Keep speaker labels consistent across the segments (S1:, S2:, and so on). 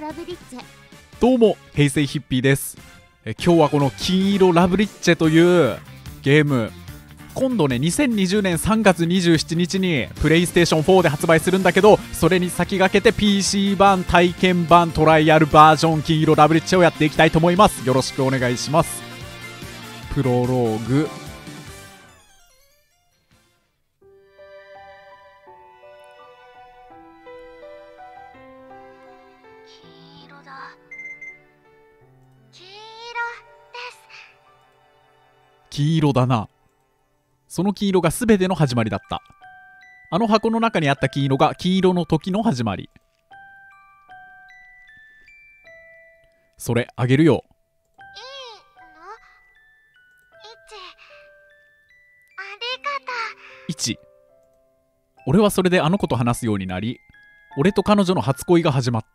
S1: ラブリッチェ。
S2: どうも平成ヒッピーです。今日はこの金色ラブリッチェというゲーム、今度ね2020年3月27日にプレイステーション4で発売するんだけど、それに先駆けて PC 版体験版トライアルバージョン金色ラブリッチェをやっていきたいと思います。よろしくお願いします。プロローグ。黄色だな。その黄色が全ての始まりだった。あの箱の中にあった黄色が黄色の時の始まり。それあげるよ。
S1: いいの？ありがとう。
S2: 俺はそれであの子と話すようになり、俺と彼女の初恋が始まった。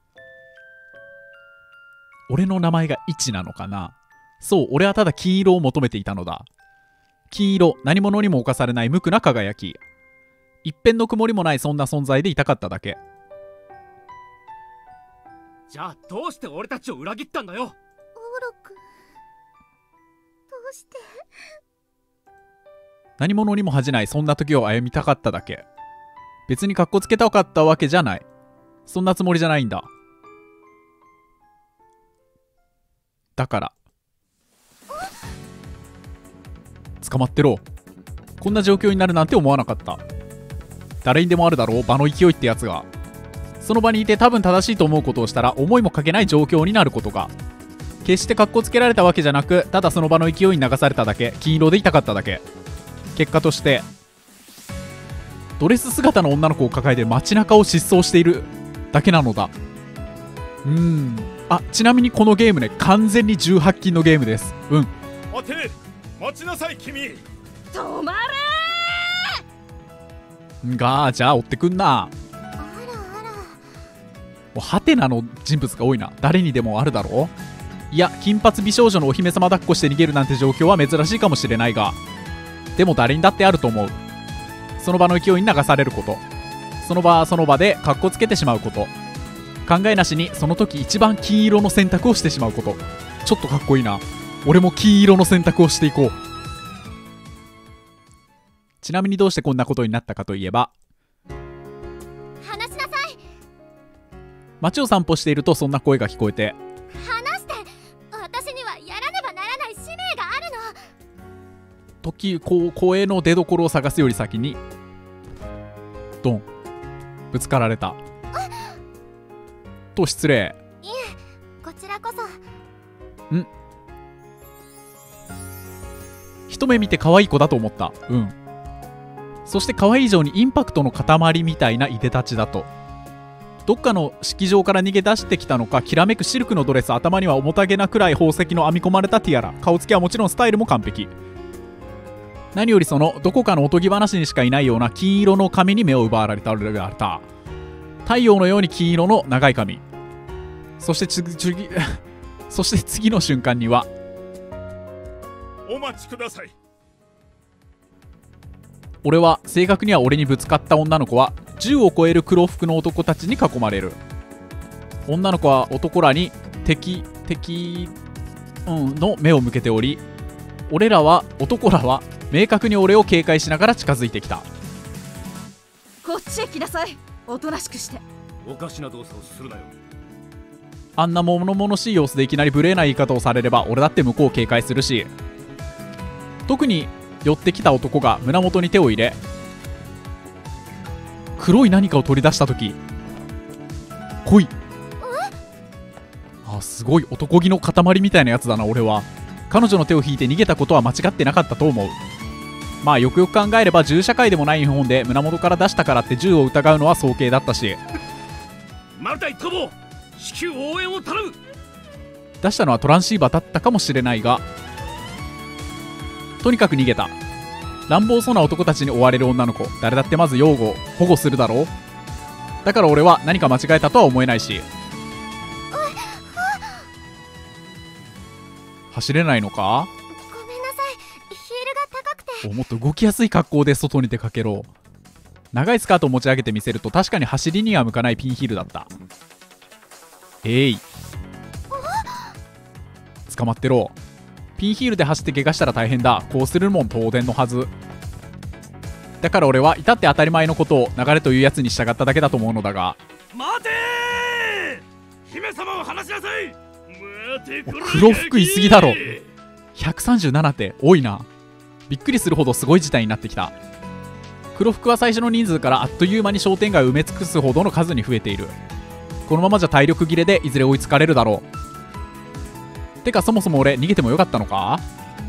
S2: 俺の名前が1なのかな。そう、俺はただ金色を求めていたのだ。金色、何者にも侵されない無垢な輝き。一片の曇りもないそんな存在でいたかっただけ。
S3: じゃあどうして俺たちを裏切ったんだよ。
S1: オーロ君、どうして。
S2: 何者にも恥じないそんな時を歩みたかっただけ。別にカッコつけたかったわけじゃない。そんなつもりじゃないんだ。だから捕まってろ。こんな状況になるなんて思わなかった。誰にでもあるだろう、場の勢いってやつが。その場にいて多分正しいと思うことをしたら思いもかけない状況になることが。決してカッコつけられたわけじゃなく、ただその場の勢いに流されただけ。金色でいたかっただけ。結果としてドレス姿の女の子を抱えて街中を疾走しているだけなのだ。あ、ちなみにこのゲームね、完全に18禁のゲームです。
S4: 待て、待ちなさい君。
S1: 止まれ
S2: じゃあ追ってくんな。
S1: あらあら。
S2: もうハテナの人物が多いな。誰にでもあるだろう。いや、金髪美少女のお姫様抱っこして逃げるなんて状況は珍しいかもしれないが、でも誰にだってあると思う。その場の勢いに流されること、その場その場でカッコつけてしまうこと、考えなしにその時一番金色の選択をしてしまうこと。ちょっとかっこいいな。俺も金色の選択をしていこう。ちなみにどうしてこんなことになったかといえば、
S1: 話しなさい。
S2: 街を散歩しているとそんな声が聞こえて、
S1: 話して。私にはやらねばならない使命があるの。
S2: 声の出所を探すより先にドン、ぶつかられたと失礼。
S1: いえ、こちらこそ。
S2: 一目見て可愛い子だと思った。そして可愛い以上にインパクトの塊みたいないでたちだと。どっかの式場から逃げ出してきたのか、きらめくシルクのドレス、頭には重たげなくらい宝石の編み込まれたティアラ、顔つきはもちろんスタイルも完璧。何よりそのどこかのおとぎ話にしかいないような金色の髪に目を奪われた。太陽のように金色の長い髪。そして次の瞬間には、
S4: お待ちください。
S2: 正確には俺にぶつかった女の子は10を超える黒服の男たちに囲まれる。女の子は男らに敵の目を向けており、男らは明確に俺を警戒しながら近づいてきた。
S5: こっちへ来なさい。おとなしくして。
S3: おかしな動作をするなよ。
S2: あんな物々しい様子でいきなり無礼な言い方をされれば俺だって向こうを警戒するし、特に寄ってきた男が胸元に手を入れ、黒い何かを取り出した時、来い。すごい男気の塊みたいなやつだな。俺は彼女の手を引いて逃げたことは間違ってなかったと思う。まあよくよく考えれば銃社会でもない日本で胸元から出したからって銃を疑うのは早計だったし、
S3: マルタイ友、至急応援を頼む。
S2: 出したのはトランシーバーだったかもしれないが、とにかく逃げた。乱暴そうな男たちに追われる女の子、誰だってまず保護するだろう。だから俺は何か間違えたとは思えないし。走れないのか。
S1: ごめんなさい、ヒールが高くて。
S2: もっと動きやすい格好で外に出かけろ。長いスカートを持ち上げてみせると確かに走りには向かないピンヒールだった。 捕まってろ。ピンヒールで走って怪我したら大変だ。こうするもん当然のはず。だから俺は至って当たり前のことを流れというやつに従っただけだと思うのだが。
S3: 待てー、姫様を話しなさい。待て、
S2: 黒服いすぎだろ。137って多いな。びっくりするほどすごい事態になってきた。黒服は最初の人数からあっという間に商店街を埋め尽くすほどの数に増えている。このままじゃ体力切れでいずれ追いつかれるだろう。てかそもそも俺逃げてもよかったのか。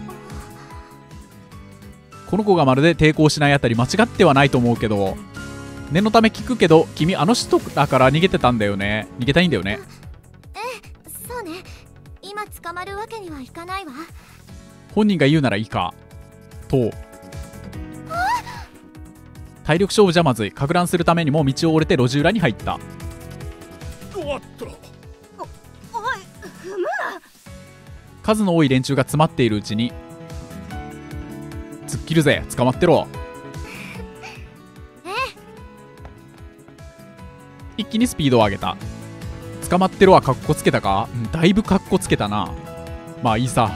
S2: この子がまるで抵抗しないあたり間違ってはないと思うけど、念のため聞くけど君あの人だから逃げてたんだよね。逃げたいんだよね。
S1: そうね。今捕まるわけにはいかないわ。
S2: 本人が言うならいいかと。体力勝負じゃまずい。か乱するためにも道を折れて路地裏に入った。
S4: おっと、
S5: おい、踏むな。
S2: 数の多い連中が詰まっているうちに突っ切るぜ。捕まってろ。一気にスピードを上げた。捕まってろはカッコつけたか。だいぶカッコつけたな。まあいいさ。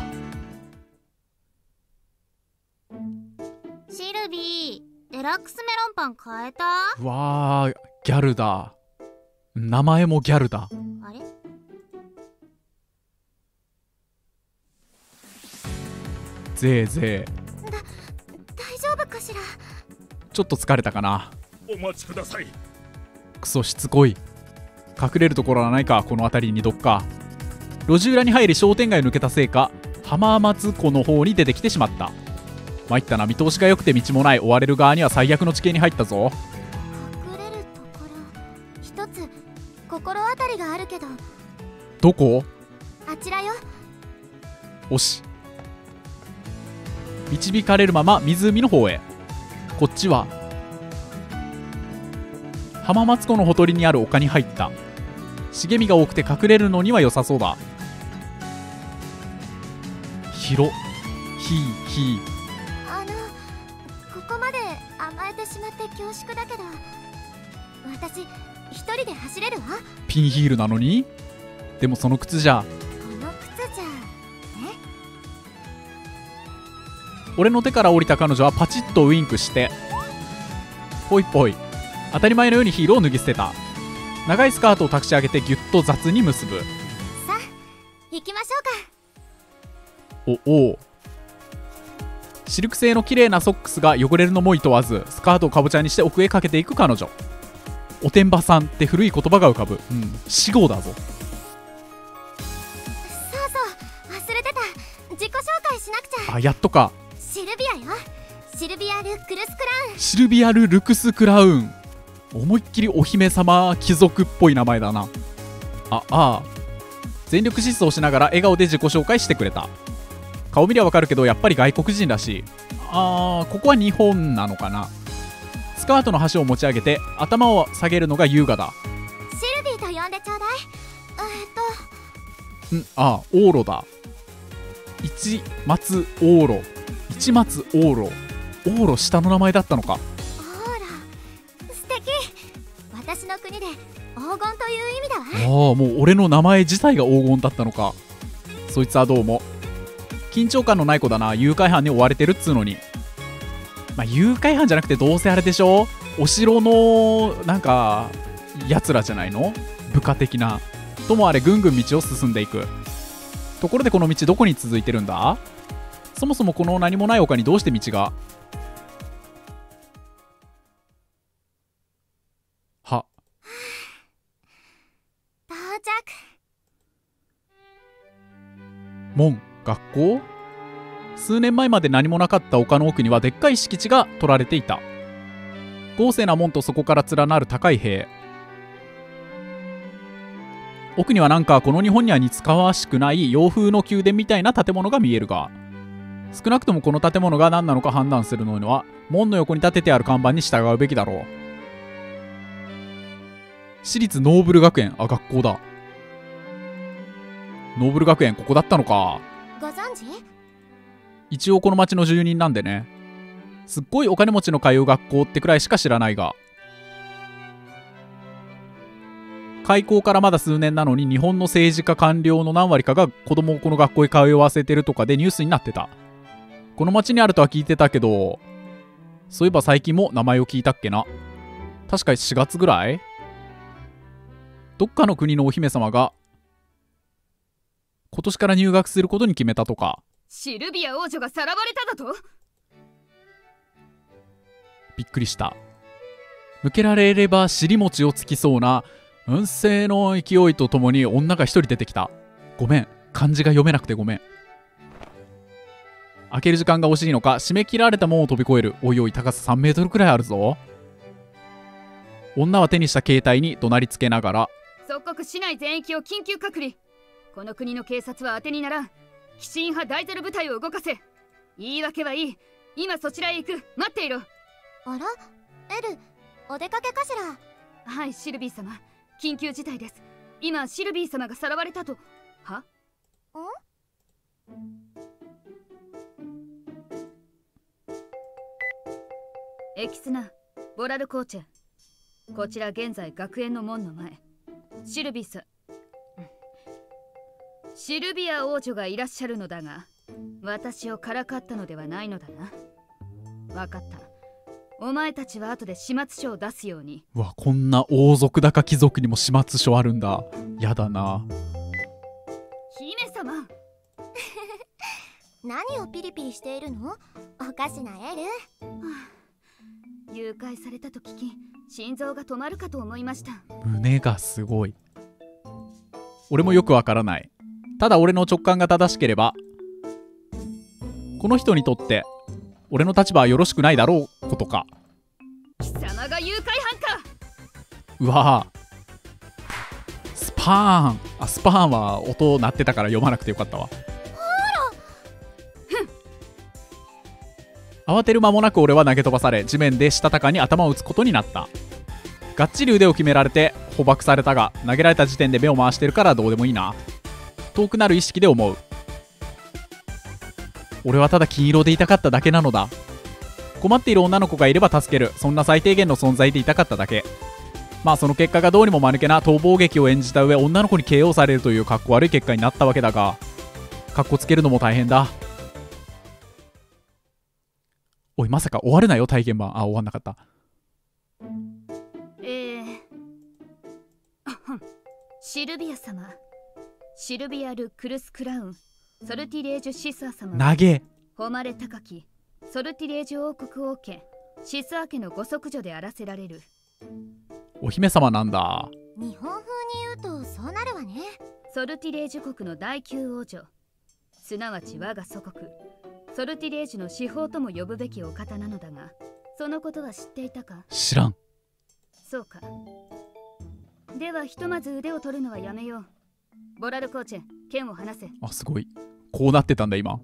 S1: シルビー、デラックスメロンパン買えた？
S2: うわー、ギャルだ。名前もギャルだ。
S1: あれ？
S2: ぜいぜい。
S1: 大丈夫かしら？
S2: ちょっと疲れたかな。
S4: お待ちください。
S2: クソしつこい。隠れるところはないか、この辺りにどっか。路地裏に入り商店街を抜けたせいか浜松湖の方に出てきてしまった。参ったな。見通しが良くて道もない。追われる側には最悪の地形に入ったぞ。
S1: 隠れるところ一つ心当たりがあるけど。
S2: どこ？
S1: あちらよ。
S2: おし。導かれるまま湖の方へ。こっちは浜松湖のほとりにある丘に入った。茂みが多くて隠れるのには良さそうだ。広ひーひー。
S1: ここまで甘えてしまって恐縮だけど、私一人で走れるわ。
S2: ピンヒールなのに。でもその靴じゃ。
S1: この靴じゃ
S2: 俺の手から降りた彼女はパチッとウインクしてぽいぽい。当たり前のようにヒールを脱ぎ捨てた。長いスカートをたくし上げてギュッと雑に結ぶ。
S1: さあ行きましょうか。
S2: おお。シルク製の綺麗なソックスが汚れるのもいとわず、スカートをかぼちゃにして奥へかけていく彼女。おてんばさんって古い言葉が浮かぶ。死語だぞ。
S1: そうそう、忘れてた。自己紹介しなくちゃ。
S2: あ、やっとか。
S1: シルビアよ。シルビア・ル・クルス・クラウン。
S2: シルビアル・ルクス・クラウン。思いっきりお姫様貴族っぽい名前だな。ああ。全力疾走しながら笑顔で自己紹介してくれた。顔見りゃわかるけどやっぱり外国人らしい。ここは日本なのかな。スカートの端を持ち上げて頭を下げるのが優雅だ。
S1: シルビーと呼んでちょうだい。
S2: 往路だ。一松往路。一松往路。往路下の名前だったのか。
S1: ほら素敵。私の国で黄金という意味だわ。
S2: もう俺の名前自体が黄金だったのか。そいつはどうも。緊張感のない子だな。誘拐犯に追われてるっつうのに。まあ誘拐犯じゃなくてどうせあれでしょ。お城のなんかやつらじゃないの。部下的な。ともあれぐんぐん道を進んでいく。ところでこの道どこに続いてるんだ。そもそもこの何もない丘にどうして道が。は
S1: 到着。
S2: 門学校。数年前まで何もなかった丘の奥にはでっかい敷地が取られていた。豪勢な門とそこから連なる高い塀。奥にはなんかこの日本には似つかわしくない洋風の宮殿みたいな建物が見えるが、少なくともこの建物が何なのか判断するのは門の横に立ててある看板に従うべきだろう。私立ノーブル学園。あ、学校だ。ノーブル学園ここだったのか。
S1: ご存知？
S2: 一応この町の住人なんでね。すっごいお金持ちの通う学校ってくらいしか知らないが、 開校からまだ数年なのに日本の政治家官僚の何割かが子供をこの学校へ通わせてるとかでニュースになってた。この町にあるとは聞いてたけど、そういえば最近も名前を聞いたっけな。確か4月ぐらい、どっかの国のお姫様が今年から入学することに決めたとか。
S5: シルビア王女がさらわれただと？
S2: びっくりした。向けられれば尻餅をつきそうな運勢の勢いとともに女が一人出てきた。ごめん、漢字が読めなくてごめん。開ける時間が惜しいのか締め切られた門を飛び越える。おいおい、高さ3メートルくらいあるぞ。女は手にした携帯に怒鳴りつけながら、
S5: 即刻市内全域を緊急隔離。この国の警察は当てにならん。キシン派ダイゼル部隊を動かせ。言い訳はいい。今そちらへ行く。待っていろ。
S1: あら、エル、お出かけかしら？
S5: はい、シルビー様。緊急事態です。今シルビー様がさらわれたと。は？
S1: ん？
S5: エキスナ、ボラルコーチェ。こちら現在学園の門の前。シルビア王女がいらっしゃるのだが、私をからかったのではないのだな。わかった。お前たちは後で始末書を出すように。
S2: うわ、こんな王族だか貴族にも始末書あるんだ。やだな。
S5: 姫様
S1: 何をピリピリしているの？おかしなエル。
S5: 誘拐されたと聞き、心臓が止まるかと思いました。
S2: 胸がすごい。俺もよくわからない。ただ俺の直感が正しければ、この人にとって俺の立場はよろしくないだろうことか。
S5: 貴様が誘拐犯か。
S2: うわぁ、スパーン。あ、スパーンは音鳴ってたから読まなくてよかったわ。慌てる間もなく俺は投げ飛ばされ、地面でしたたかに頭を打つことになった。がっちり腕を決められて捕獲されたが、投げられた時点で目を回してるからどうでもいいな。遠くなる意識で思う。俺はただ金色でいたかっただけなのだ。困っている女の子がいれば助ける、そんな最低限の存在でいたかっただけ。まあその結果がどうにも間抜けな逃亡劇を演じた上、女の子に KO されるというかっこ悪い結果になったわけだが、かっこつけるのも大変だ。おい、まさか終わるなよ体験版。あ、終わんなかった。
S5: シルビア様、シルビア・ル・クルス・クラウン、ソルティレージュ・シスア様、
S2: 投げ
S5: 誉れ高きソルティレージュ王国王家シスア家のご息女であらせられる。
S2: お姫様なんだ。
S1: 日本風に言うとそうなるわね。
S5: ソルティレージュ国の第9王女、すなわち我が祖国ソルティレージュの司法とも呼ぶべきお方なのだが、そのことは知っていたか？
S2: 知らん。
S5: そうか。ではひとまず腕を取るのはやめよう。ボラルコーチェ、剣を離せ。
S2: あ、すごい。こうなってたんだ今。
S4: はい。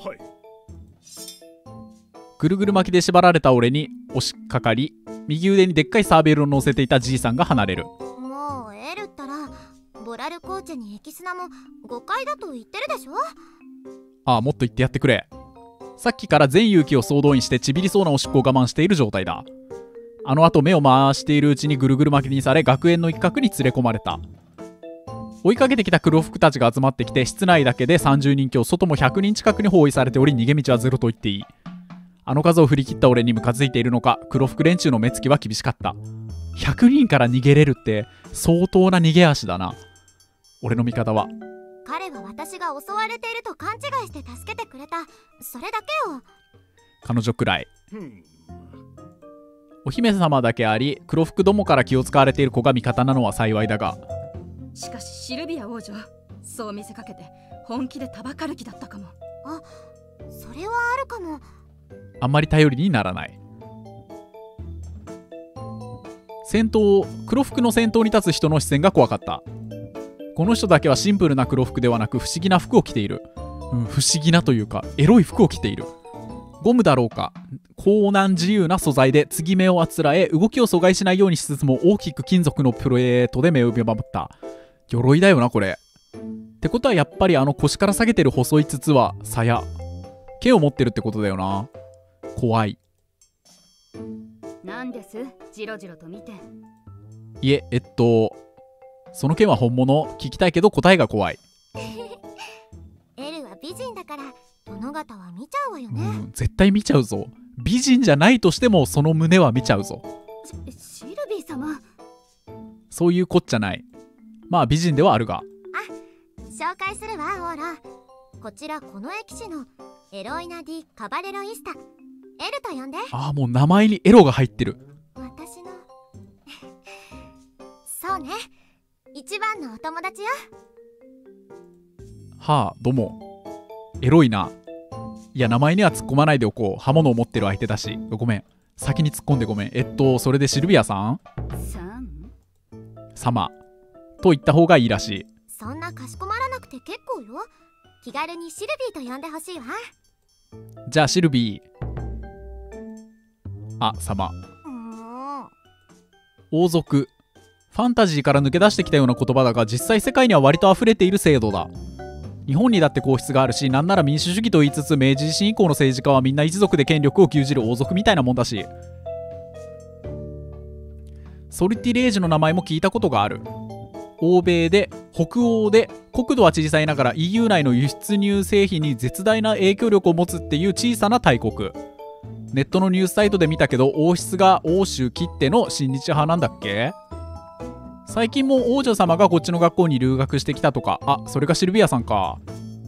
S2: ぐるぐる巻きで縛られた俺に押しかかり、右腕にでっかいサーベルを乗せていたじいさんが離れる。
S1: もうエルったらボラルコーチェにエキスナも誤解だと言ってるでしょ。
S2: ああ、もっと言ってやってくれ。さっきから全勇気を総動員してちびりそうなおしっこを我慢している状態だ。あの後目を回しているうちにぐるぐる巻きにされ、学園の一角に連れ込まれた。追いかけてきた黒服たちが集まってきて、室内だけで30人強、外も100人近くに包囲されており、逃げ道はゼロと言っていい。あの数を振り切った俺にムカついているのか、黒服連中の目つきは厳しかった。100人から逃げれるって相当な逃げ足だな。俺の味方は、
S1: 彼は私が襲われていると勘違いして助けてくれた、それだけよ。
S2: 彼女くらい。お姫様だけあり、黒服どもから気を使われている子が味方なのは幸いだが、
S5: しかしシルビア王女、そう見せかけて本気でタバカルキだったかも。
S1: あ、それはあるかも。
S2: あんまり頼りにならない。黒服の先頭に立つ人の視線が怖かった。この人だけはシンプルな黒服ではなく不思議な服を着ている。不思議なというかエロい服を着ている。ゴムだろうか、高難自由な素材で継ぎ目をあつらえ、動きを阻害しないようにしつつも大きく金属のプレートで目を見守った。鎧だよなこれ。ってことはやっぱりあの腰から下げてる細い筒は鞘、剣を持ってるってことだよな。怖い。
S5: なんです、ジロジロと見て。
S2: いえ、 その件は本物？聞きたいけど答えが怖い。
S1: エルは美人だから殿方は見ちゃうわよね。
S2: 絶対見ちゃうぞ。美人じゃないとしてもその胸は見ちゃうぞ。
S5: シルビー様。
S2: そういうこっちゃない。まあ美人ではあるが。
S1: 紹介するわオーラ。こちらこの騎士のエロイナ・ディ・カバレロイスタ。エルと呼んで。
S2: ああ、もう名前にエロが入ってる。
S1: 私のそうね、一番のお友達よ。
S2: はあ、どうも。エロいな。いや、名前には突っ込まないでおこう。刃物を持ってる相手だし。ごめん、先に突っ込んでごめん。それでシルビアさん様と言った方がいいらしい。
S1: そんなかしこまらなくて結構よ。気軽にシルビーと呼んでほしいわ。
S2: じゃあシルビー。あ、様。王族。ファンタジーから抜け出してきたような言葉だが、実際世界には割と溢れている制度だ。日本にだって皇室があるし、なんなら民主主義と言いつつ、明治維新以降の政治家はみんな一族で権力を牛耳る王族みたいなもんだし。ソルティレージュの名前も聞いたことがある。欧米で北欧で国土は小さいながら EU 内の輸出入製品に絶大な影響力を持つっていう小さな大国。ネットのニュースサイトで見たけど、王室が欧州きっての親日派なんだっけ。最近も王女様がこっちの学校に留学してきたとか。あ、それがシルビアさんか。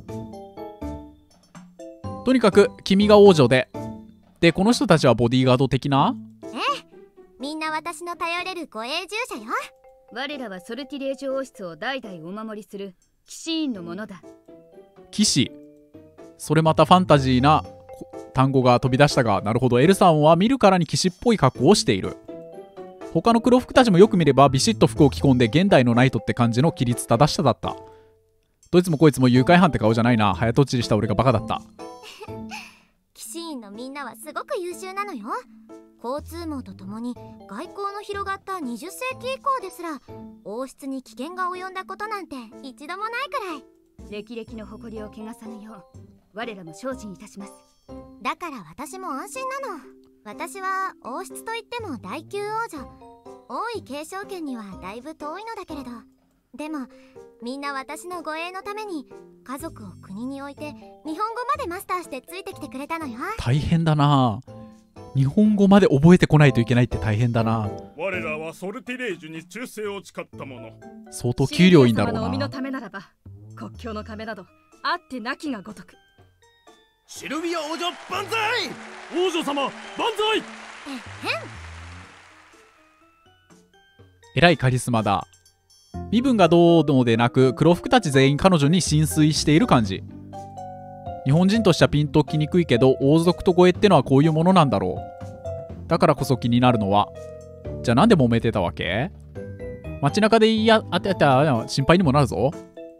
S2: とにかく君が王女でこの人たちはボディーガード的な。
S1: みんな私の頼れるご永住者よ。
S5: 我らはソルティレージュ王室を代々お守りする騎士院のものだ。
S2: 騎士。それまたファンタジーな単語が飛び出したが、なるほど。エルさんは見るからに騎士っぽい格好をしている。他の黒服たちもよく見ればビシッと服を着込んで現代のナイトって感じの規律正しさだった。どいつもこいつも誘拐犯って顔じゃないな。早とちりした俺がバカだった。
S1: 騎士院のみんなはすごく優秀なのよ。交通網とともに外交の広がった20世紀以降ですら王室に危険が及んだことなんて一度もないくらい。
S5: 歴々の誇りを汚さぬよう我らも精進いたします。
S1: だから私も安心なの。私は王室といっても第9王女。王位継承権にはだいぶ遠いのだけれど、でもみんな私の護衛のために家族を国に置いて日本語までマスターしてついてきてくれたのよ。
S2: 大変だな。日本語まで覚えてこないといけないって大変だな。
S4: 我らはソルティレージュに忠誠を誓ったもの。
S2: 相当給料いいんだろうな。
S6: シルビア様のお身のためならば国境の壁などあってなきがごとく。
S3: シルビア王女万歳。王女様万歳。
S2: えらいカリスマだ。身分がどうのでなく黒服たち全員彼女に心酔している感じ。日本人としてはピンときにくいけど、王族と護衛ってのはこういうものなんだろう。だからこそ気になるのは、じゃあなんで揉めてたわけ。街中で心配にもなるぞ。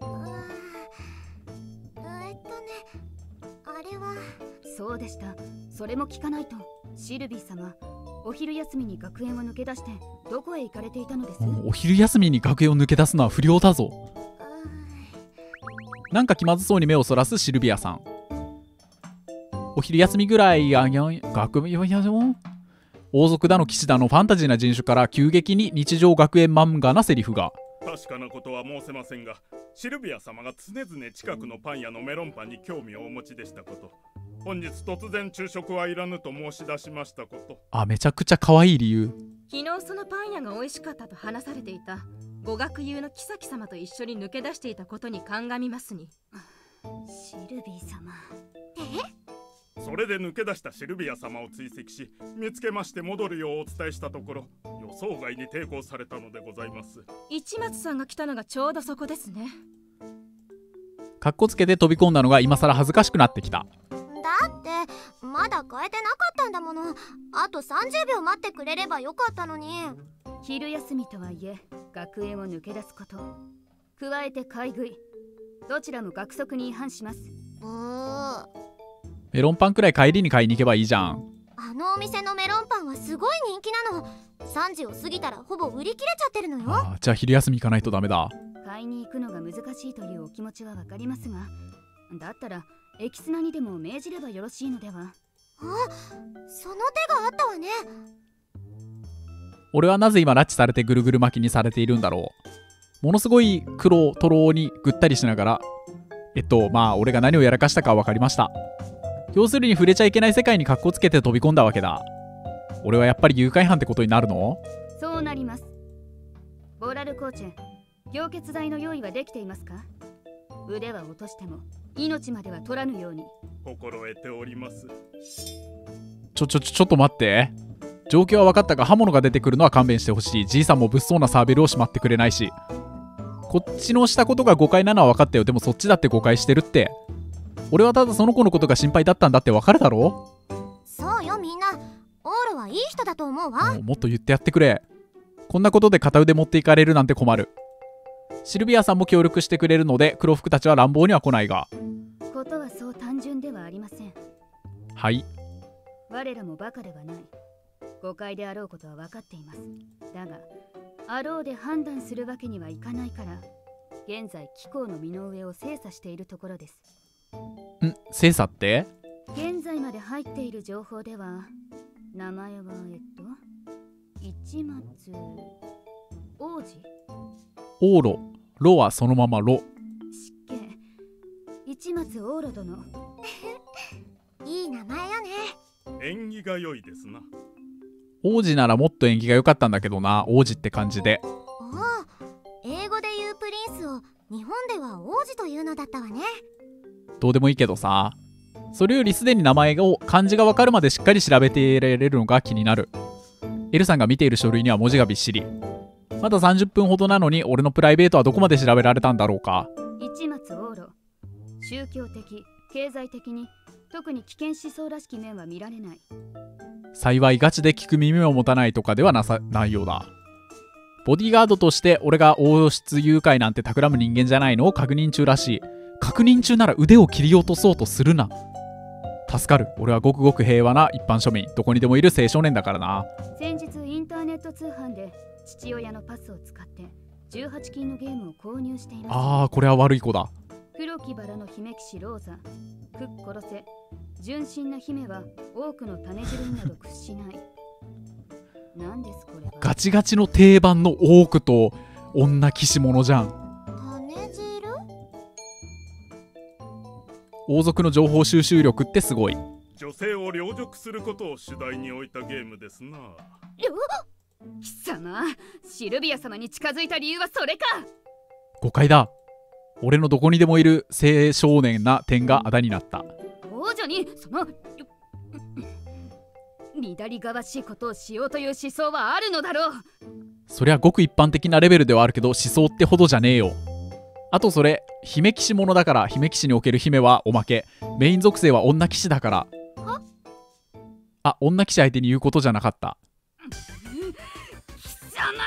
S1: あれは
S5: そうでした。それも聞かないと。シルビー様、お昼休みに学園を抜け出してどこへ行かれていたのです。
S2: お昼休みに学園を抜け出すのは不良だぞ。なんか気まずそうに目をそらすシルビアさん。お昼休みぐらい学園王族だの騎士だのファンタジーな人種から急激に日常学園漫画なセリフが。
S4: 確かなことは申せませんが、シルビア様が常々近くのパン屋のメロンパンに興味をお持ちでしたこと、本日突然昼食はいらぬと申し出しましたこと。
S2: あ、めちゃくちゃ可愛い理由。
S6: 昨日そのパン屋が美味しかったと話されていた語学友の妃様と一緒に抜け出していたことに鑑みますに。
S5: シルビー様。
S4: それで抜け出したシルビア様を追跡し、見つけまして戻るようお伝えしたところ、予想外に抵抗されたのでございます。
S6: 市松さんが来たのがちょうどそこですね。
S2: かっこつけて飛び込んだのが今更恥ずかしくなってきた。
S1: だってまだ変えてなかったんだもの。あと30秒待ってくれればよかったのに。
S5: 昼休みとはいえ学園を抜け出すこと、加えて買い食い、どちらも学則に違反します。
S2: メロンパンくらい帰りに買いに行けばいいじゃん。
S1: あのお店のメロンパンはすごい人気なの。3時を過ぎたらほぼ売り切れちゃってるのよ。
S2: じゃあ昼休み行かないとダメだ。
S5: 買いに行くのが難しいというお気持ちはわかりますが、だったらエキスナにでも命じればよろしいのでは。
S1: その手があったわね。
S2: 俺はなぜ今拉致されてぐるぐる巻きにされているんだろう。 ものすごい黒とろにぐったりしながら、まあ俺が何をやらかしたか分かりました。要するに触れちゃいけない世界に格好つけて飛び込んだわけだ。俺はやっぱり誘拐犯ってことになるの？
S5: そうなります。ボラルコーチェ、凝結剤の用意はできていますか？腕は落としても命までは取らぬように。
S4: 心得ております。
S2: ちょっと待って。状況は分かったが刃物が出てくるのは勘弁してほしい。じいさんも物騒なサーベルをしまってくれないし。こっちのしたことが誤解なのは分かったよ。でもそっちだって誤解してるって。俺はただその子のことが心配だったんだって分かるだろ？
S1: そうよみんな、オールはいい人だと思うわ。
S2: もっと言ってやってくれ。こんなことで片腕持っていかれるなんて困る。シルビアさんも協力してくれるので黒服たちは乱暴には来ないが。
S5: ことはそう単純ではありません。
S2: はい。
S5: 我らもバカではない。誤解であろうことは分かっています。だがあろうで判断するわけにはいかないから、現在機構の身の上を精査しているところです。
S2: 精査って？
S5: 現在まで入っている情報では、名前は市松王子。
S2: オーロ。ロはそのままロ。
S5: 失敬。市松オーロ殿。
S1: いい名前よね。
S4: 縁起が良いですな。
S2: 王子ならもっと縁起が良かったんだけどな。王子って感じで。
S1: おお、英語で言うプリンスを日本では王子というのだったわね。
S2: どうでもいいけどさ。それよりすでに名前を漢字が分かるまでしっかり調べていられるのが気になる。エルさんが見ている書類には文字がびっしり。まだ30分ほどなのに俺のプライベートはどこまで調べられたんだろうか。
S5: 市松オーロ、宗教的、経済的に特に危険思想らしき面は見られない。
S2: 幸いガチで聞く耳を持たないとかではないようだ。ボディーガードとして俺が王室誘拐なんて企む人間じゃないのを確認中らしい。確認中なら腕を切り落とそうとするな。助かる。俺はごくごく平和な一般庶民、どこにでもいる青少年だからな。
S5: 先日インターネット通販で父親のパスを使って18金のゲームを購入しています。
S2: ああ、これは悪い子だ。
S5: 黒きバラの姫騎士ローザ、クッ殺せ、純真な姫は多くの種汁になど屈しない。なんですこれは。
S2: ガチガチの定番のオークと女騎士者じゃん。
S1: 種汁？
S2: 王族の情報収集力ってすごい。
S4: 女性を凌辱することを主題に置いたゲームですな。
S5: 貴様、シルビア様に近づいた理由はそれか。
S2: 誤解だ。俺のどこにでもいる青少年な点があだになった。
S5: 王女にその乱りがわしいことをしようという思想はあるのだろう。
S2: そりゃごく一般的なレベルではあるけど思想ってほどじゃねえよ。あとそれ姫騎士ものだから、姫騎士における姫はおまけ、メイン属性は女騎士だから。あ、女騎士相手に言うことじゃなかった。
S5: 貴様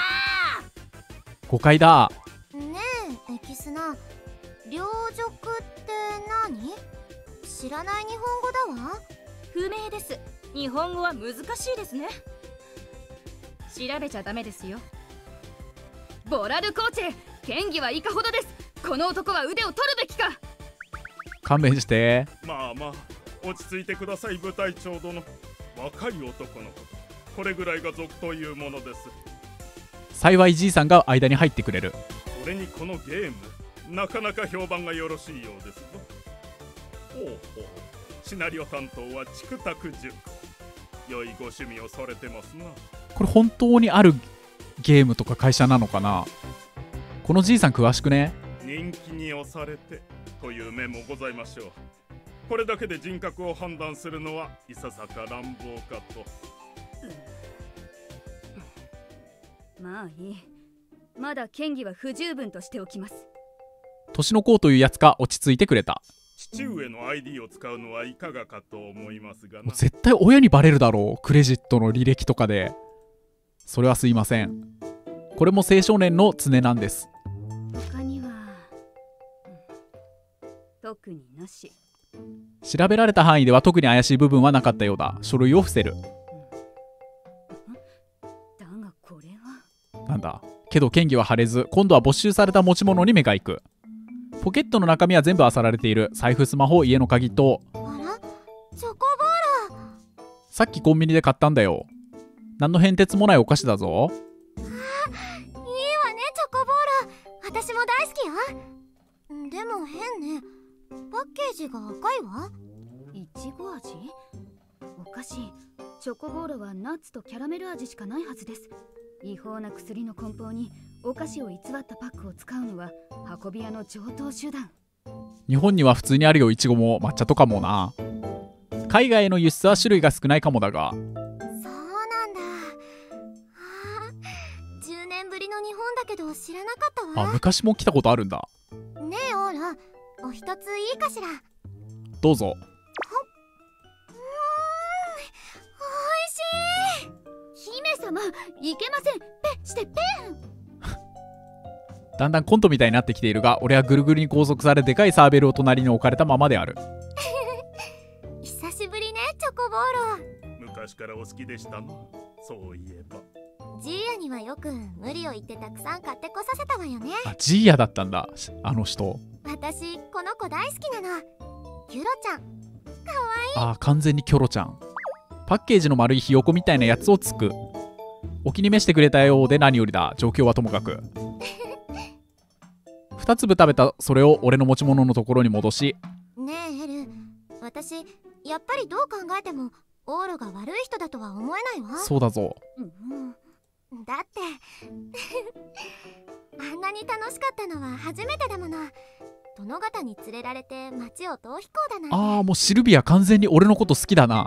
S2: 誤解だ。
S1: ねえエキスナ、凌辱って何？知らない日本語だわ。
S6: 不明です。日本語は難しいですね。調べちゃダメですよ。
S5: ボラルコーチェ、嫌疑はいかほどです。この男は腕を取るべきか。
S2: 勘弁して。
S4: まあまあ落ち着いてください部隊長殿。若い男のこと、これぐらいが俗というものです。
S2: 幸いじいさんが間に入ってくれる。
S4: それにこのゲームなかなか評判がよろしいようですぞ。ほうほう、シナリオ担当はチクタク塾。良いご趣味をされてますな。
S2: これ本当にあるゲームとか会社なのかな。このじいさん詳しくね。
S4: 人気に押されてという面もございましょう。これだけで人格を判断するのはいささか乱暴かと。
S5: まあいい。まだ嫌疑は不十分としておきます。
S2: 年の子というやつか落ち着いてくれた。
S4: 父上の ID を使うのはいかがかと思いますがな。
S2: 絶対親にバレるだろう、クレジットの履歴とかで。それはすいません。これも青少年の常なんです。
S5: 他には特になし。
S2: 調べられた範囲では特に怪しい部分はなかったようだ。書類を伏せる。
S5: だがこれは
S2: なんだけど嫌疑は晴れず、今度は没収された持ち物に目が行く。ポケットの中身は全部漁られている。財布、スマホ、家の鍵と、
S1: あら、チョコボーラ。
S2: さっきコンビニで買ったんだよ。何の変哲もないお菓子だぞ。
S1: いいわねチョコボー私も大好きよ。でも変ね、パッケージが赤いわ。
S5: いちご味？おかしい。チョコボールはナッツとキャラメル味しかないはずです。違法な薬の梱包にお菓子を偽ったパックを使うのは運び屋の常套手段。
S2: 日本には普通にあるよ、いちごも抹茶とかもな。海外への輸出は種類が少ないかもだが。
S1: そうなんだ。10年ぶりの日本だけど知らなかったわ。
S2: 昔も来たことあるんだ。
S1: ねえオーラ、お一ついいかしら。
S2: どうぞ。
S1: おいしい。
S5: 姫様、いけません。ペしてペン。
S2: だんだんコントみたいになってきているが、俺はぐるぐるに拘束されでかいサーベルを隣に置かれたままである。
S1: 久しぶりね、チョコボール。
S4: 昔からお好きでしたな。そういえば
S1: ジーヤにはよく無理を言ってたくさん買ってこさせたわよね。
S2: ジーヤだったんだ、あの人。
S1: 私この子大好きなの。ユロちゃん、かわいい。
S2: 完全にキョロちゃん。パッケージの丸いひよこみたいなやつをつく。お気に召してくれたようで何よりだ。状況はともかく。2粒食べたそれを俺の持ち物のところに戻し、
S1: ねえエル、私やっぱりどう考えてもオーラが悪い人だとは思えないわ。
S2: そうだぞ。
S1: だってあんなに楽しかったのは初めてだもの。殿方に連れられて街を逃避行だなんて。
S2: もうシルビア完全に俺のこと好きだな。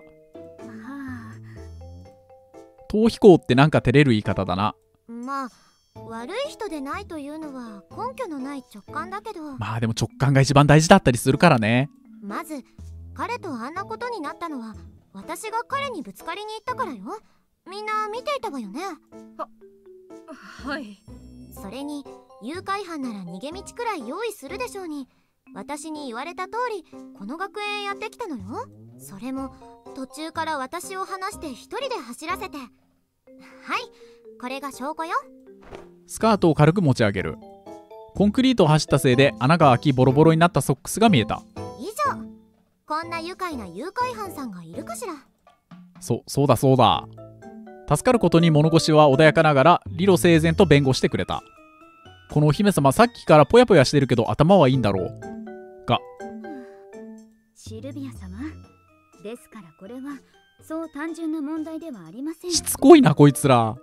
S2: 逃避行ってなんか照れる言い方だな。
S1: まあ悪い人でないというのは根拠のない直感だけど、
S2: でも直感が一番大事だったりするからね。
S1: まず彼とあんなことになったのは私が彼にぶつかりに行ったからよ。みんな見ていたわよね。
S6: はい。
S1: それに誘拐犯なら逃げ道くらい用意するでしょうに、私に言われた通りこの学園へやってきたのよ。それも途中から私を離して一人で走らせて。はい、これが証拠よ。
S2: スカートを軽く持ち上げる。コンクリートを走ったせいで穴が開きボロボロになったソックスが見えた。
S1: 以上。こんな愉快な誘拐犯さんがいるかしら。
S2: そうだそうだ。助かることに物腰は穏やかながら理路整然と弁護してくれた。このお姫様さっきからポヤポヤしてるけど頭はいいんだろうが。
S5: シルビア様ですから、これはそう単純な問題ではありません。
S2: しつこいなこいつら。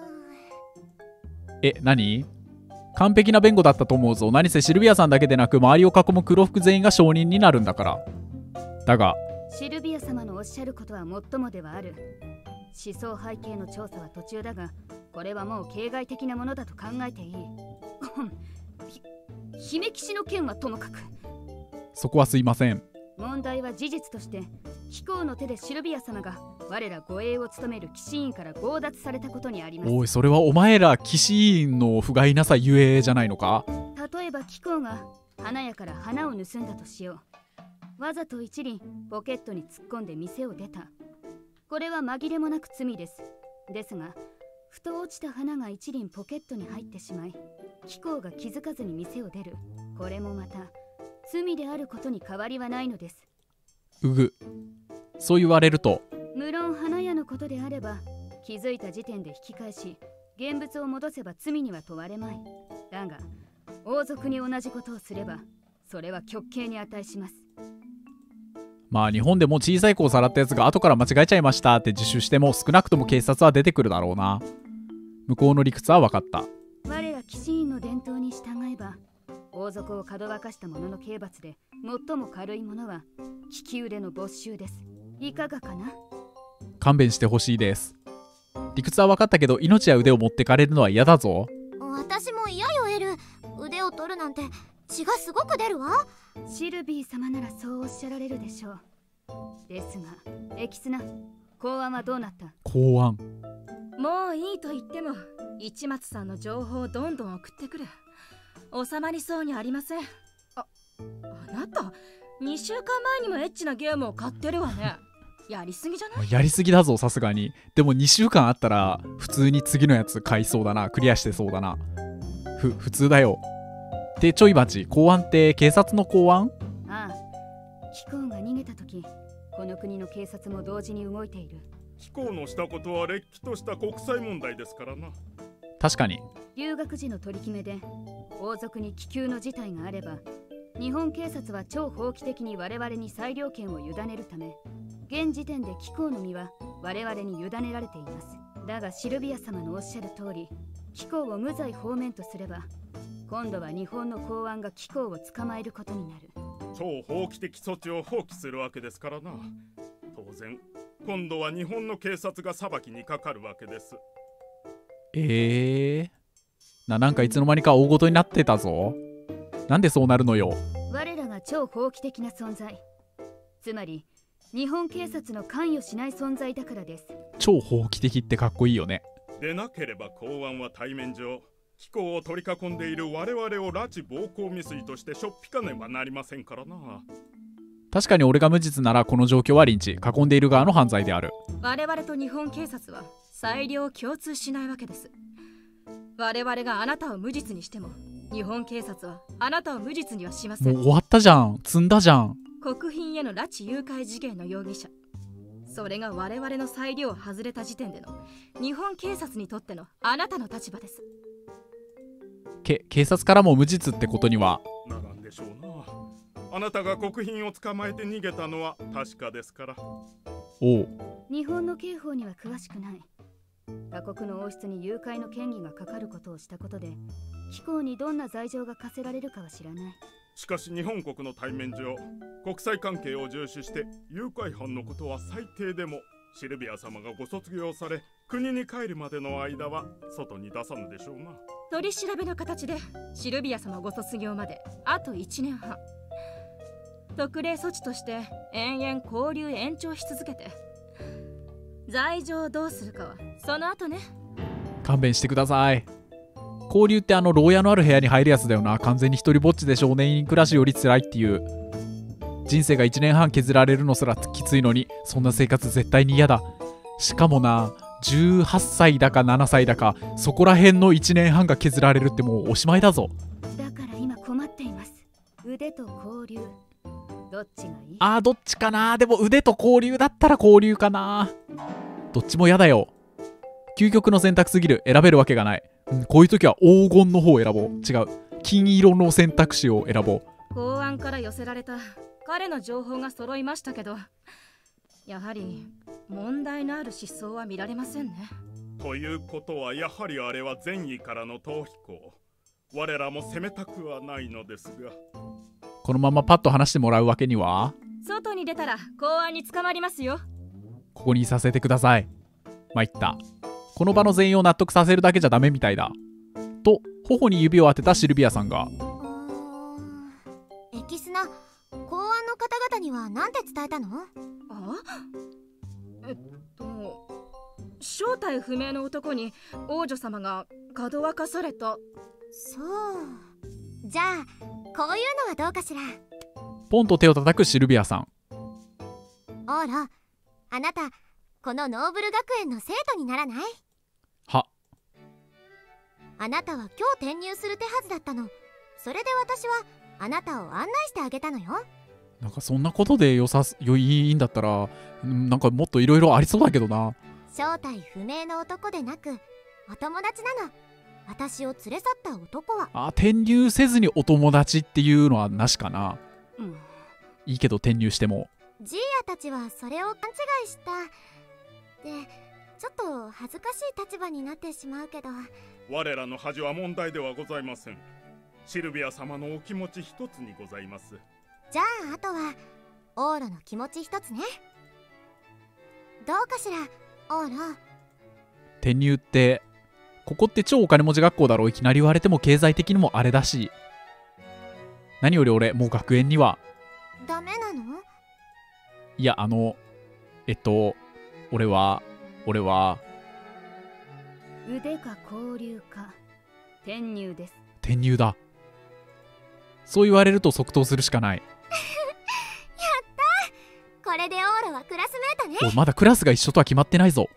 S2: 何？完璧な弁護だったと思うぞ。何せシルビアさんだけでなく周りを囲む黒服全員が証人になるんだから。だが
S5: シルビア様のおっしゃることはもっともではある。思想背景の調査は途中だが、これはもう形骸的なものだと考えていい。姫騎士の件はともかく、
S2: そこはすいません。
S5: 問題は事実として貴公の手でシルビア様が我ら護衛を務める騎士院から強奪されたことにあります。
S2: おい、それはお前ら騎士院の不甲斐なさゆえじゃないのか。
S5: 例えば貴公が花屋から花を盗んだとしよう。わざと一輪ポケットに突っ込んで店を出た。これは紛れもなく罪です。ですがふと落ちた花が一輪ポケットに入ってしまい、貴公が気づかずに店を出る。これもまた罪であることに変わりはないのです。
S2: そう言われると。
S5: 無論花屋のことであれば気づいた時点で引き返し現物を戻せば罪には問われまい。だが王族に同じことをすればそれは極刑に値します。
S2: 日本でも小さい子をさらったやつが後から間違えちゃいましたって自首しても少なくとも警察は出てくるだろうな。向こうの理屈は分かった。
S5: 我ら騎士院の伝統に従えば王族をかどわかした者の刑罰で最も軽いものは利き腕の没収です。いかがかな。
S2: 勘弁してほしいです。理屈は分かったけど命や腕を持ってかれるのは嫌だぞ。
S1: 私も嫌よエル。腕を取るなんて血がすごく出るわ。
S5: シルビー様ならそうおっしゃられるでしょう。ですがエキスナ、公安はどうなった？
S2: 公安
S6: もういいと言っても市松さんの情報をどんどん送ってくる。収まりそうにありません。あなた2週間前にもエッチなゲームを買ってるわね。やりすぎじゃない？
S2: やりすぎだぞさすがに。でも2週間あったら普通に次のやつ買いそうだな。クリアしてそうだな。普通だよ。でちょい待ち、公安って警察の公安？
S5: ああ、貴公が逃げた時この国の警察も同時に動いている。
S4: 貴公のしたことはれっきとした国際問題ですからな。
S2: 確かに。
S5: 留学時の取り決めで王族に気球の事態があれば日本警察は超法規的に我々に裁量権を委ねるため、現時点で貴公の身は我々に委ねられています。だがシルビア様のおっしゃる通り、貴公を無罪放免とすれば今度は日本の公安が貴公を捕まえることになる。
S4: 超法規的措置を放棄するわけですからな。当然今度は日本の警察が裁きにかかるわけです。
S2: なんかいつの間にか大事になってたぞ。なんでそうなるのよ。
S5: 我らが超法規的な存在、つまり日本警察の関与しない存在だからです。
S2: 超法規的ってかっこいいよね。
S4: でなければ公安は対面上貴公を取り囲んでいる我々を拉致暴行未遂としてしょっぴかねばなりませんからな。
S2: 確かに俺が無実ならこの状況はリンチ、囲んでいる側の犯罪である。
S6: 我々と日本警察は裁量を共通しないわけです。我々があなたを無実にしても日本警察はあなたを無実にはしません。
S2: もう終わったじゃん。積んだじゃん。
S6: 国賓への拉致誘拐事件の容疑者、それが我々の裁量を外れた時点での日本警察にとってのあなたの立場です。
S2: 警察からも無実ってことには
S4: ならんでしょうな。あなたが国賓を捕まえて逃げたのは確かですから。
S2: おう。
S5: 日本の刑法には詳しくない。他国の王室に誘拐の嫌疑がかかることをしたことで貴公にどんな罪状が課せられるかは知らない。
S4: しかし日本国の対面上国際関係を重視して誘拐犯のことは最低でもシルビア様がご卒業され国に帰るまでの間は外に出さぬでしょうな。
S6: 取り調べの形でシルビア様ご卒業まであと1年半、特例措置として延々交流延長し続けて、罪状をどうするかはその後ね。
S2: 勘弁してください。交流って牢屋のある部屋に入るやつだよな。完全に一人ぼっちで少年院暮らしより辛いっていう。人生が1年半削られるのすらきついのにそんな生活絶対に嫌だ。しかもな、18歳だか7歳だかそこら辺の1年半が削られるってもうおしまいだぞ。
S5: だから今困っています。腕と交流どっちがいい？
S2: どっちかな。でも腕と交流だったら交流かな。どっちも嫌だよ。究極の選択すぎる。選べるわけがない。こういう時は黄金の方を選ぼう。違う、金色の選択肢を選ぼう。
S6: 公安から寄せられた彼の情報が揃いましたけど、やはり問題のある失踪は見られませんね。
S4: ということはやはりあれは善意からの逃避行。我らも責めたくはないのですが、
S2: このままパッと話してもらうわけには。
S6: 外に出たら公安に捕まりますよ。
S2: ここにいさせてください。参った。この場の全員を納得させるだけじゃダメみたいだ。と頬に指を当てたシルビアさんが、
S1: エキスナ、公安の方々には何て伝えたの？
S6: 正体不明の男に王女様がかどわかされた。
S1: そう。じゃあこういうのはどうかしら。
S2: ポンと手を叩くシルビアさん。
S1: オーロ、あなたこのノーブル学園の生徒にならない？
S2: は。
S1: あなたは今日転入する手はずだったの。それで私はあなたを案内してあげたのよ。
S2: なんかそんなことでいいんだったらなんかもっといろいろありそうだけどな。
S1: 正体不明の男でなくお友達なの。私を連れ去った男は。
S2: 転入せずにお友達っていうのはなしかな。いいけど転入しても。
S1: ジーヤたちはそれを勘違いした。でちょっと恥ずかしい立場になってしまうけど、
S4: 我らの恥は問題ではございません。シルビア様のお気持ち一つにございます。
S1: じゃああとはオーロの気持ち一つね。どうかしらオーロ。
S2: 転入ってここって超お金持ち学校だろう。いきなり言われても経済的にもあれだし。何より俺もう学園には
S1: ダメなの？
S2: いや俺は
S5: 腕か交流か転入です。
S2: 転入だ。そう言われると即答するしかない。や
S1: ったー。これでオーロはクラスメートね。
S2: まだクラスが一緒とは決まってないぞ。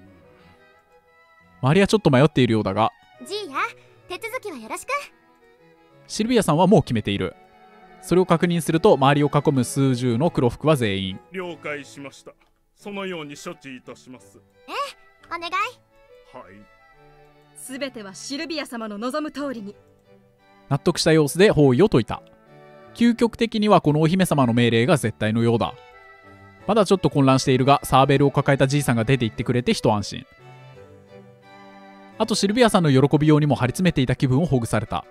S2: 周りはちょっと迷っているようだが、
S1: ジーヤ、手続きはよろしく。
S2: シルビアさんはもう決めている。それを確認すると周りを囲む数十の黒服は全員。
S4: 了解しました。そのように処置いたします。
S1: お願い。
S4: はい。
S6: 全てはシルビア様の望む通りに。
S2: 納得した様子で方位を解いた。究極的にはこのお姫様の命令が絶対のようだ。まだちょっと混乱しているが、サーベルを抱えたじいさんが出て行ってくれて一安心。あとシルビアさんの喜びようにも張り詰めていた気分をほぐされた。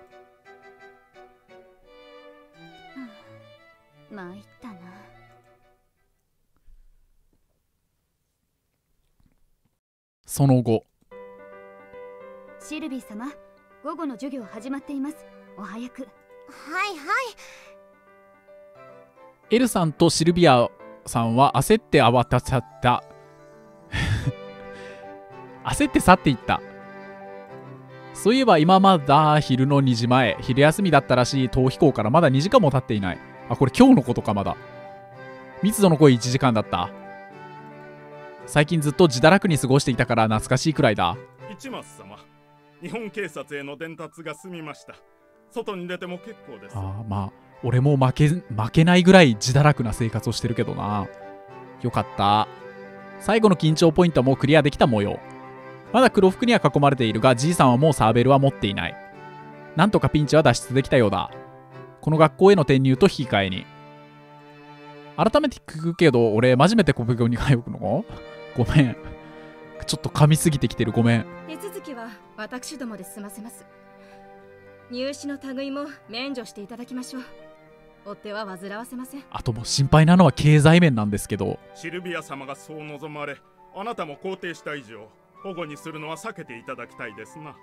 S5: 参ったな。
S2: その後、
S5: シルビー様、午後の授業始まっています。お早く。
S1: はいはい。
S2: エルさんとシルビアさんは焦って慌たちゃった焦って去っていった。そういえば今まだ昼の2時前、昼休みだったらしい逃避行からまだ2時間も経っていない。あ、これ今日のことか。まだ密度の濃い1時間だった。最近ずっと自堕落に過ごしていたから懐かしいくらいだ。
S4: 市松様、日本警察への伝達が済みました。外に出ても結構です。
S2: ああ、まあ俺も負けないぐらい自堕落な生活をしてるけどな。よかった。最後の緊張ポイントもクリアできた模様。まだ黒服には囲まれているが、じいさんはもうサーベルは持っていない。なんとかピンチは脱出できたようだ。この学校への転入と引き換えに。改めて聞くけど、俺真面目で国語に通うの？ごめん。ちょっと噛みすぎてきてる。ごめん。
S6: 手続きは私どもで済ませます。入試の類も免除していただきましょう。追っては煩わせません。
S2: あともう心配なのは経済面なんですけど。
S4: シルビア様がそう望まれ、あなたも肯定した以上、保護にするのは避けていただきたいですな。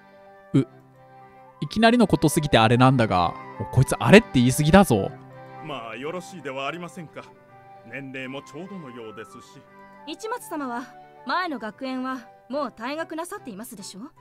S2: いきなりのことすぎてあれなんだが、こいつあれって言い過ぎだぞ。
S4: まあよろしいではありませんか。年齢もちょうどのようですし。
S6: 市松様は前の学園はもう退学なさっていますでしょ。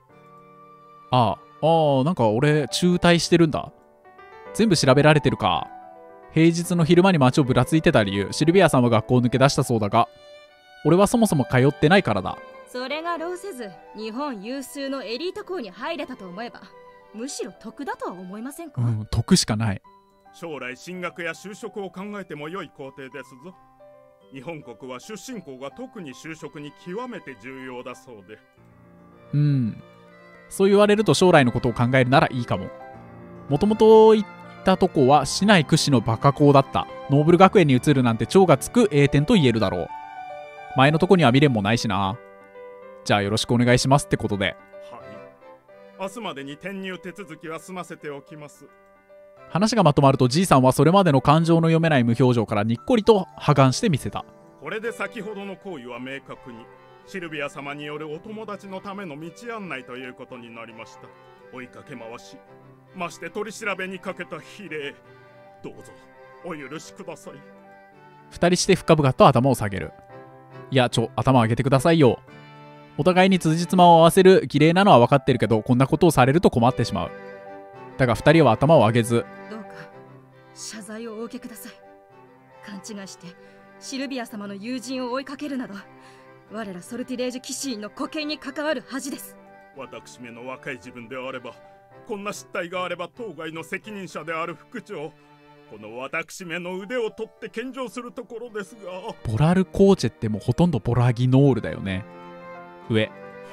S2: なんか俺中退してるんだ。全部調べられてるか。平日の昼間に街をぶらついてた理由、シルビアさんは学校を抜け出したそうだが、俺はそもそも通ってないからだ。
S6: それが労せず日本有数のエリート校に入れたと思えば、むしろ得だとは思いませんか？
S2: 得しかない。
S4: 将来進学や就職を考えても良い工程ですぞ。日本国は出身校が特に就職に極めて重要だそうで。
S2: そう言われると将来のことを考えるならいいかも。もともと行ったとこは市内屈指のバカ校だった。ノーブル学園に移るなんて超がつく栄転と言えるだろう。前のとこには未練もないしな。じゃあよろしくお願いしますってことで。
S4: はい。明日までに転入手続きは済ませておきます。
S2: 話がまとまるとじいさんはそれまでの感情の読めない無表情からにっこりと破顔してみせた。
S4: これで先ほどの行為は明確にシルビア様によるお友達のための道案内ということになりました。追いかけ回し、まして取り調べにかけた非礼、どうぞお許しください。
S2: 二人して深々と頭を下げる。いや頭上げてくださいよ。お互いに辻褄を合わせる綺麗なのは分かってるけど、こんなことをされると困ってしまう。だが二人は頭を上げず、
S6: どうか謝罪をお受けください。勘違いしてシルビア様の友人を追いかけるなど、我らソルティレージ騎士員の沽券に関わる恥です。
S4: 私めの若い自分であれば、こんな失態があれば当該の責任者である副長、この私めの腕を取って献上するところですが。
S2: ボラルコーチェってもうほとんどボラギノールだよね。上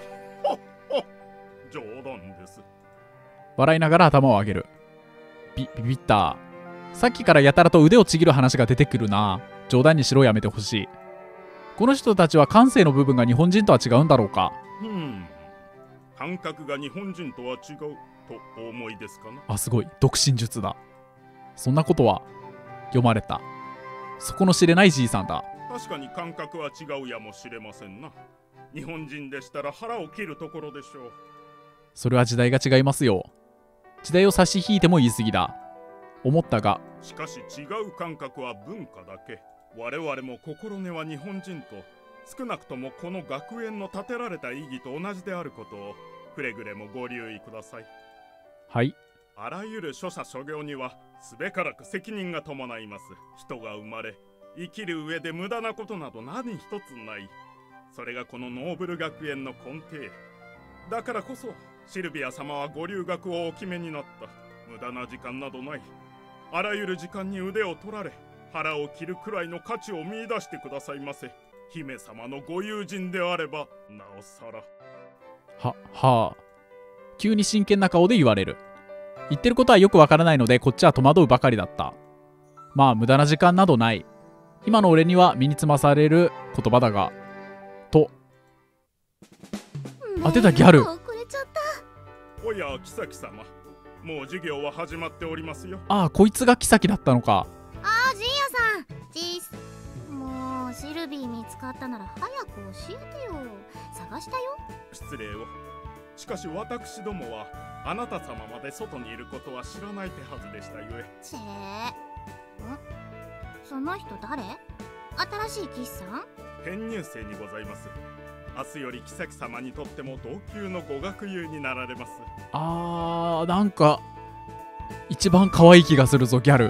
S4: 冗談です。
S2: 笑いながら頭を上げる。ビビった。さっきからやたらと腕をちぎる話が出てくるな。冗談にしろ、やめてほしい。この人たちは感性の部分が日本人とは違うんだろうか。
S4: 感覚が日本人とは違うとお思いですかな。
S2: あ、すごい独身術だ。そんなことは読まれた。底の知れないじいさんだ。
S4: 確かに感覚は違うやもしれませんな。日本人でしたら腹を切るところでしょう。
S2: それは時代が違いますよ。時代を差し引いても言い過ぎだ。思ったが、
S4: しかし違う感覚は文化だけ。我々も心根は日本人と、少なくともこの学園の建てられた意義と同じであることをくれぐれもご留意ください。
S2: はい。
S4: あらゆる諸者諸業にはすべからく責任が伴います。人が生まれ生きる上で無駄なことなど何一つない。それがこのノーブル学園の根底だからこそ、シルビア様はご留学をお決めになった。無駄な時間などない。あらゆる時間に腕を取られ腹を切るくらいの価値を見出してくださいませ。姫様のご友人であればなおさら。
S2: はあ。急に真剣な顔で言われる。言ってることはよくわからないのでこっちは戸惑うばかりだった。まあ無駄な時間などない。今の俺には身につまされる言葉だが。と。当てたギャル。
S1: 遅れちゃった。
S4: おや妃様、もう授業は始まっておりますよ。
S2: ああ、こいつが妃だったのか。
S1: ああ、ジーヤさん。ジース。もうシルビー見つかったなら早く教えてよ。探したよ。
S4: 失礼を。しかし私どもはあなた様まで外にいることは知らない手はずでしたゆえ。
S1: チェその人誰？新しい騎士さん？
S4: 編入生にございます。明日より妃様にとっても同級のご学友になられます。
S2: あー、なんか一番可愛い気がするぞギャル。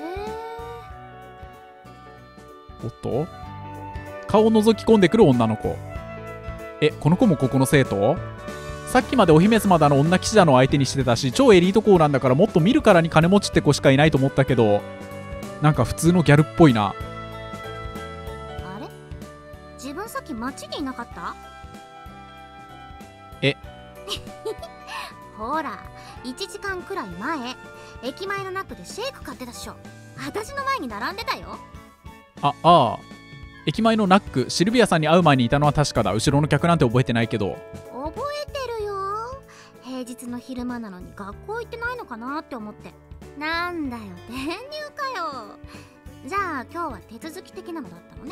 S2: おっと、顔を覗き込んでくる女の子。この子もここの生徒？さっきまでお姫様だの女騎士だの相手にしてたし、超エリート校なんだからもっと見るからに金持ちって子しかいないと思ったけど、なんか普通のギャルっぽいな。
S1: あれ？自分さっき街にいなかった？ほら、1時間くらい前、駅前のナックでシェイク買ってたっしょ。私の前に並んでたよ。
S2: ああ、駅前のナック、シルビアさんに会う前にいたのは確かだ。後ろの客なんて覚えてないけど。
S1: 覚えてるよ。平日の昼間なのに学校行ってないのかなって思って。なんだよ、転入かよ。じゃあ今日は手続き的なのだったのね。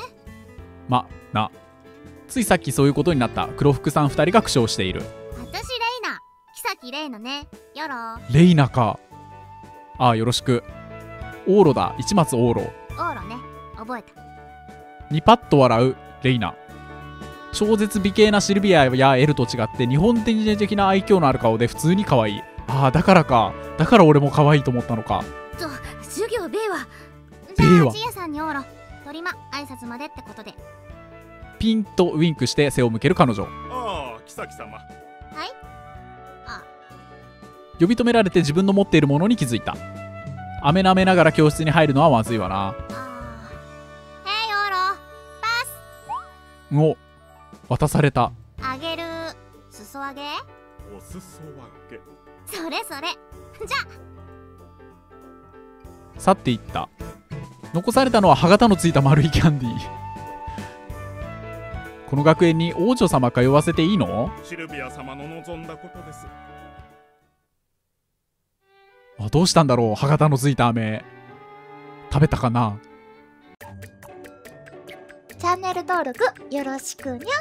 S2: ついさっきそういうことになった。黒服さん2人が苦笑している。
S1: 私レイナ、妃レイナね。よろ。
S2: レイナか。ああ、よろしく。オーロだ、市松オーロ。
S1: オーロね、覚えた。
S2: にパッと笑うレイナ。超絶美形なシルビアやエルと違って日本的な愛嬌のある顔で普通に可愛い。ああ、だからか。だから俺も可愛いと思ったのか。
S1: 授業ベイは。
S2: ベイは
S1: じゃあジヤさんにオーロ、取り間挨拶までってことで。
S2: ピンとウインクして背を向ける彼女。
S4: ああ、妃様。
S1: はい。
S2: 呼び止められて自分の持っているものに気づいた。飴舐めながら教室に入るのはまずいわな。
S1: ヘイオーロ、パス。
S2: お、渡された。
S1: あげる。裾上げ。
S4: お裾分け。
S1: それそれ。じゃ
S2: 去っていった。残されたのは歯型のついた丸いキャンディー。この学園に王女様通わせていいの？
S4: シルビア様の望んだことです。
S2: どうしたんだろう。歯型のついた飴食べたかな。
S1: チャンネル登録よろしくにゃ。